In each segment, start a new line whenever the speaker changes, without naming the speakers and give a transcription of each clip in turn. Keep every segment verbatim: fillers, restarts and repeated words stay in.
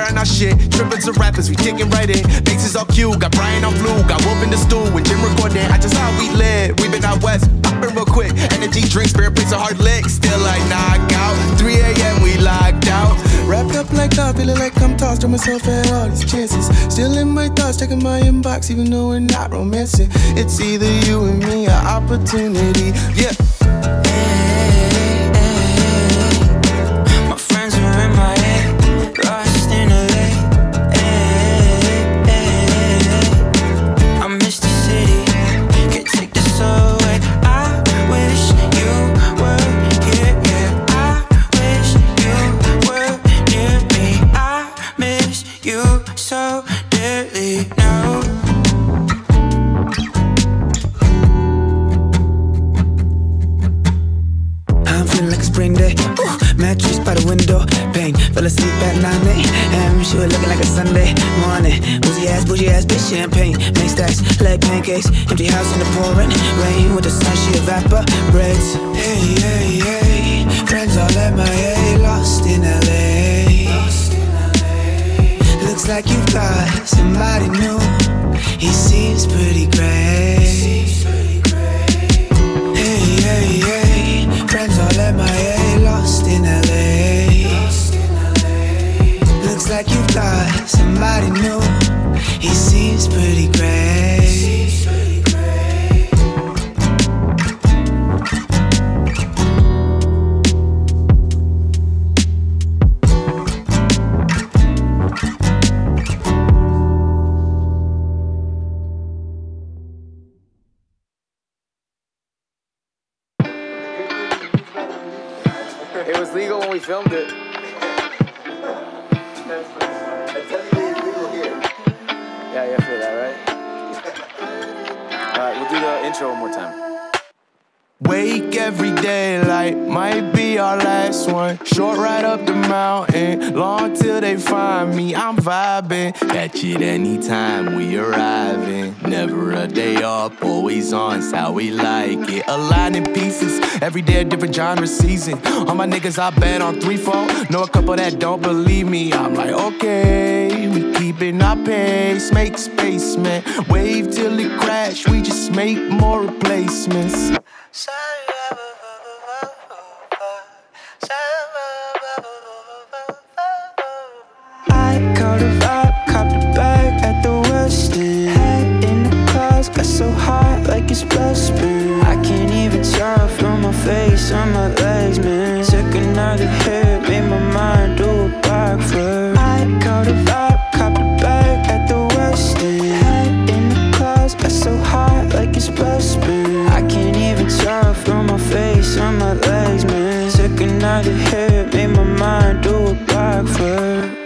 wearing our shit. Tripping to rappers, we kicking right in. Bases all cute, got Brian on flu, got Wolf in the stool, and Jim recording. I just how we live, we been out west, popping real quick. Energy drink, spirit plates a hard lick, still like knockout. three A M we locked out. Wrapped up like that, feeling like I'm tossed to myself at all these chances. Still in my thoughts, checking my inbox, even though we're not romancing. It's either you and me, or opportunity, yeah.
Fell asleep at nine A M She was looking like a Sunday morning. Bougie ass, bougie ass, bitch, champagne. Make stacks, like pancakes. Empty house in the pouring rain. With the sun, she evaporates. Hey, hey, hey. Friends all at my A, lost in L A. Looks like you've got somebody new. He seems pretty great. Hey, hey, hey. Friends all at my A, lost in L A. Looks like you've got somebody new. He seems pretty great.
It was legal when we filmed it. Yeah, you feel that, right? Alright, we'll do the intro one more time.
Wake every day like might be our last one. Short ride up the mountain, long till they find me. I'm vibing, catch it anytime we arriving. Never a day off, always on, it's how we like it. A line in pieces, every day a different genre season. All my niggas I bet on three four. Know a couple that don't believe me. I'm like, okay, we keeping our pace. Make space, man. Wave till it crash, we just make more replacements.
I caught a vibe, copped a bag at the West End. Head in the clouds, got so hot like it's blustery. I can't even tell from my face on my legs, man. Took another hit, made my mind do a backflip. I caught a vibe, copped a bag at the West End. Head in the clouds, got so hot like it's blustery. I can't even tell from my face on my legs, man. Took another hit, made my mind do a backflip.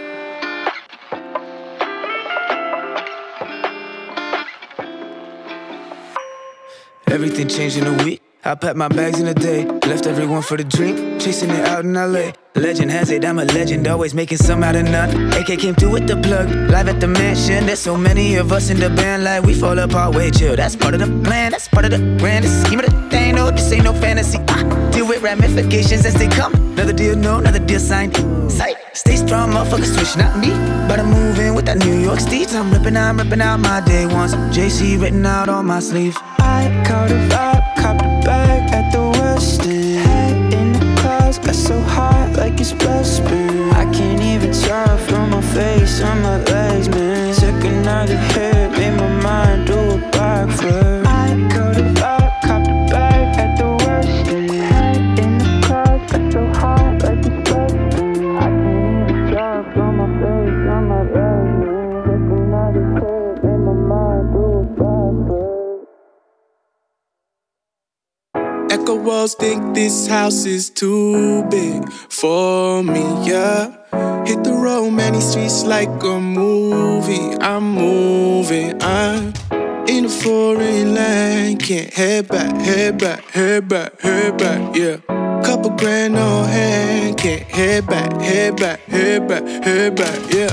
Everything changed in a week. I packed my bags in a day, left everyone for the drink, chasing it out in L A. Legend has it, I'm a legend, always making some out of none. A K came through with the plug, live at the mansion. There's so many of us in the band, like we fall apart, way chill. That's part of the plan, that's part of the grandest scheme of the thing. No, this ain't no fantasy. I deal with ramifications as they come. Another deal, no, another deal signed. Sight, stay strong, motherfucker, switch, not me. But I'm moving with that New York steeds. I'm ripping out, I'm ripping out my day ones. J C written out on my sleeve. I caught a vibe, copped a bag at the West End. Head in the clouds, got so hot like it's blustery. I can't even tell from my face on my legs, man. Took another hit, made my mind do a backflip. I caught a vibe, copped a bag at the West End. Head in the clouds, got so hot like it's blustery. I can't even tell from my face on my legs, man. Took another hit, made my mind do a backflip.
Echo walls think this house is too big for me, yeah. Hit the road, man, these streets like a movie. I'm moving, I'm in a foreign land. Can't head back, head back, head back, head back, yeah. Couple grand on hand. Can't head back, head back, head back, head back, yeah.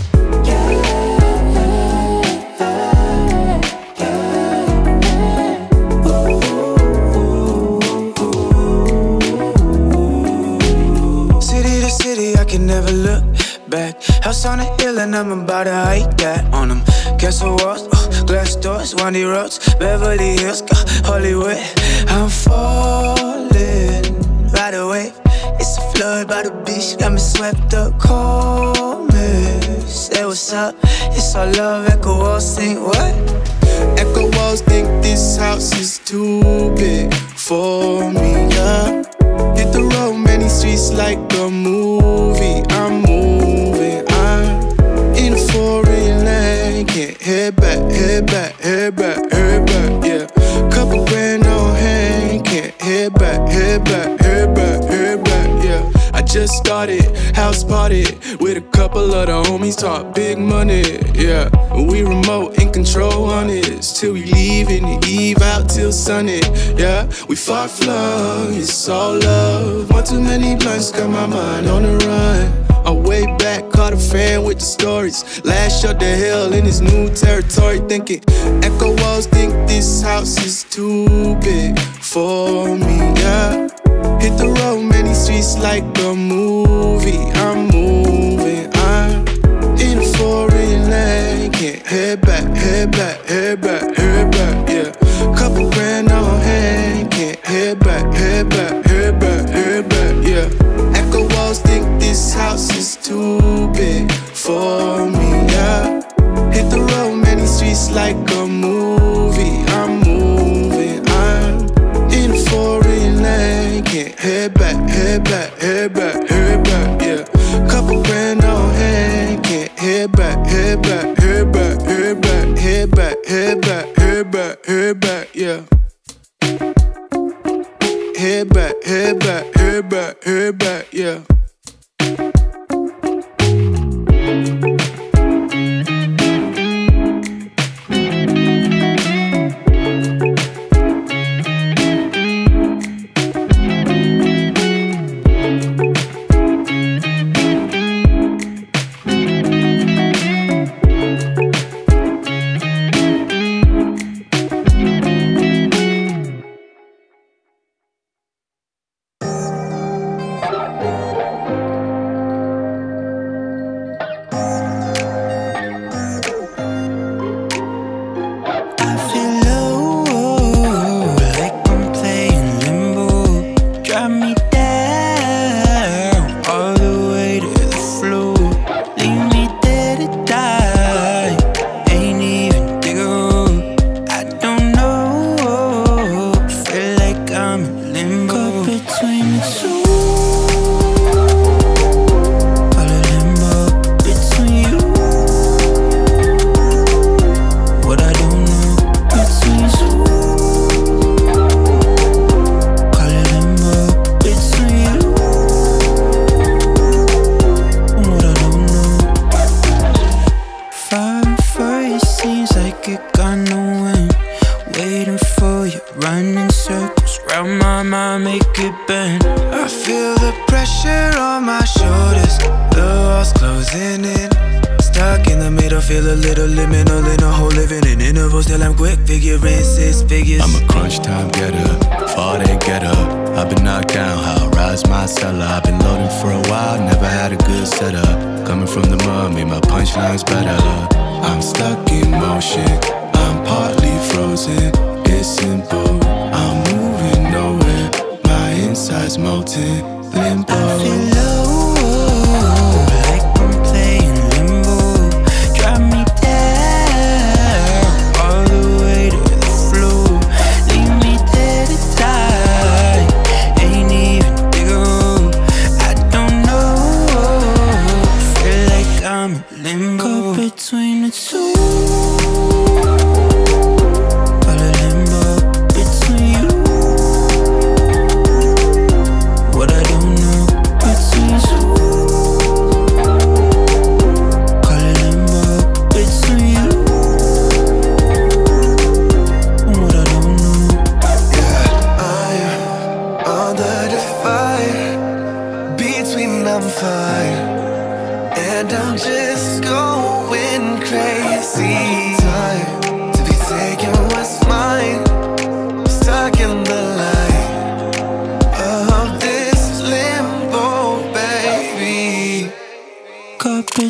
Never look back. House on a hill and I'm about to hike that on them. Castle walls, uh, glass doors, windy roads, Beverly Hills, uh, Hollywood. I'm falling right away. It's a flood by the beach, got me swept up. Call me, say what's up. It's all love, echo walls, sing what?
Echo walls think this house is too big for me, yeah. Hit the road, many streets like a movie. I'm moving, I'm in a foreign land. Can't head back, head back, head back, head back, yeah. Couple grand on hand. Can't head back, head back, head back, head back, yeah. I just started, house party with a couple of the homies, talk big money, yeah. We remote in control on this till we leave in the eve out till sunny, yeah. We far flung, it's all love. One too many blunts, got my mind on the run. On way back, caught a fan with the stories. Last shot the hell in this new territory, thinking echo walls think this house is too big for me, yeah. Hit the road, many streets like a movie. I'm moving, I'm in a foreign land. Can't head back, head back, head back, head back, yeah. Couple grand on hand. Can't head back, head back, head back, head back, yeah. Echo walls think this house is too big for me, yeah. Hit the road, many streets like a movie. I'm moving, I'm in a foreign land. Can't head back, head back, head back, head back, yeah. Couple grand on hand. Can't head back, head back, head back, head back, head back, head back, head back, head back, yeah. Head back, head back, head back, head back, yeah.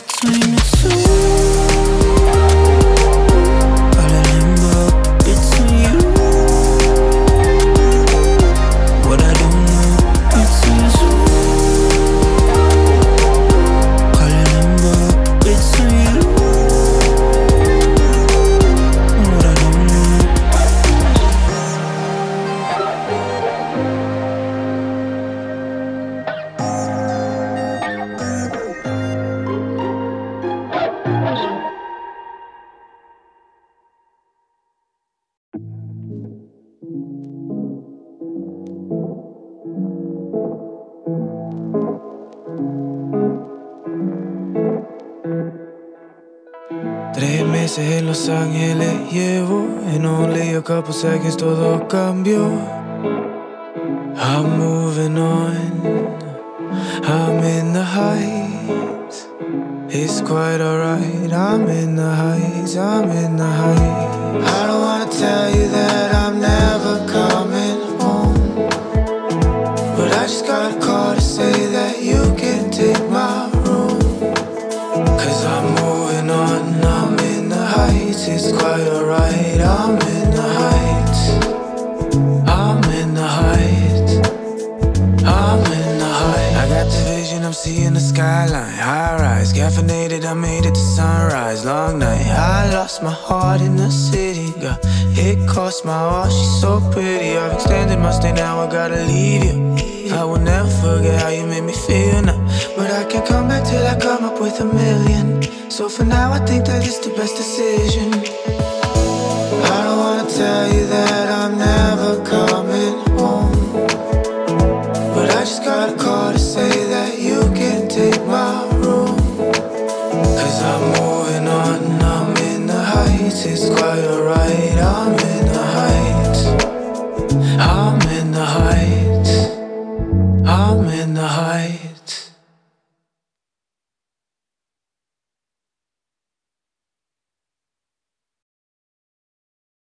between the two. Call it limbo between you. What I don't know between two. Call it limbo between you. What I don't know. Tres meses en Los Ángeles llevo, in only a couple seconds todo cambió. I'm moving on, I'm in the heights. It's quite alright, I'm in the heights, I'm in the heights. I don't wanna tell you that I'm never coming home, but I just got a call to say that you can take my room. Cause I'm moving on, I'm in the heights. It's quite alright, I'm in the heights. I'm in the heights. I'm in the heights. I got the vision, I'm seeing the skyline. High rise, caffeinated, I made it to sunrise. Long night, I lost my heart in the city. Got it cost my all, she's so pretty. I've extended my stay, now I gotta leave you. I will never forget how you made me feel now, but I can't come back till I come up with a million. So for now I think that it's the best decision. I don't wanna tell you that I'm never coming home, but I just got a call to say that you can take my room. Cause I'm moving on, I'm in the heights. It's quite alright, I'm in the heights. I'm in the heights. I'm in the heights.